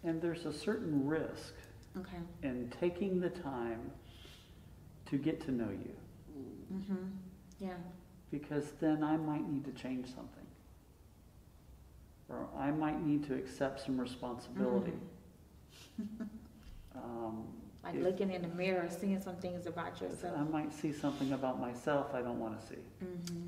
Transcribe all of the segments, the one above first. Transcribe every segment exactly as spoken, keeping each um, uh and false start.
And there's a certain risk Okay. in taking the time to get to know you. Mm-hmm. Yeah. Because then I might need to change something. Or I might need to accept some responsibility. Mm. Um, Like if- looking in the mirror, seeing some things about I yourself. might see something about myself I don't want to see. Mm-hmm.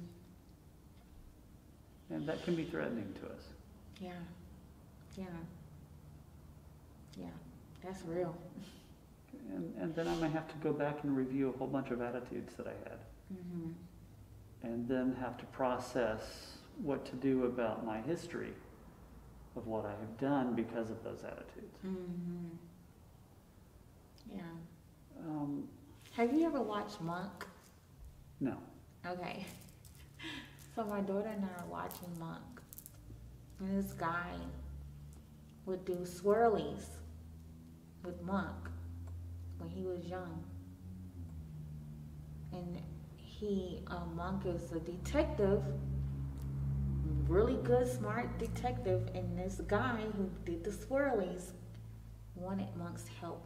And that can be threatening to us. Yeah. Yeah. Yeah. That's real. And, and then I might have to go back and review a whole bunch of attitudes that I had. Mm-hmm. And then have to process what to do about my history of what I have done because of those attitudes. Mm-hmm. Yeah. Um, Have you ever watched Monk? no. Okay. So my daughter and I are watching Monk. And this guy would do swirlies with Monk when he was young. And he, uh, Monk is a detective, really good, smart detective, and this guy who did the swirlies wanted Monk's help.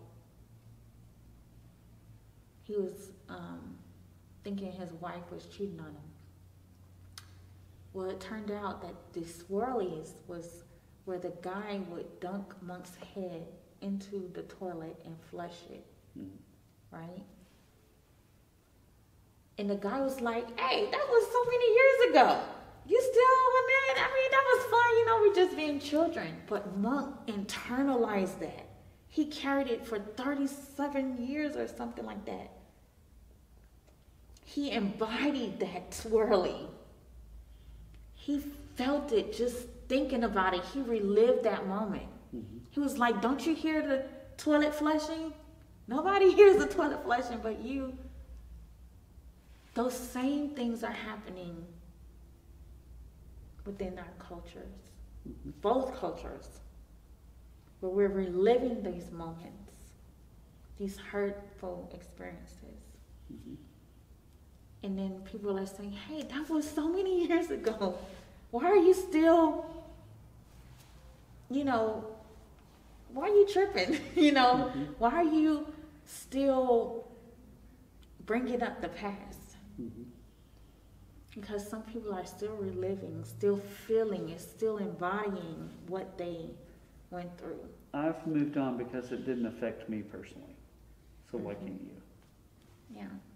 He was um, thinking his wife was cheating on him. Well, it turned out that the swirlies was where the guy would dunk Monk's head into the toilet and flush it, Mm. right? And the guy was like, hey, that was so many years ago. You still on that? I mean, that was fun, you know, we're just being children. But Monk internalized that. He carried it for thirty-seven years or something like that. He embodied that swirly. He felt it just thinking about it. He relived that moment. Mm-hmm. He was like, don't you hear the toilet flushing? Nobody hears the toilet flushing but you. Those same things are happening within our cultures, Mm-hmm. both cultures, where we're reliving these moments, these hurtful experiences. Mm-hmm. And then people are saying, hey, that was so many years ago. Why are you still, you know, why are you tripping? you know, Mm-hmm. why are you still bringing up the past? Mm-hmm. Because some people are still reliving, still feeling it, still embodying what they went through. I've moved on because it didn't affect me personally. So why Mhm. can't you? Yeah.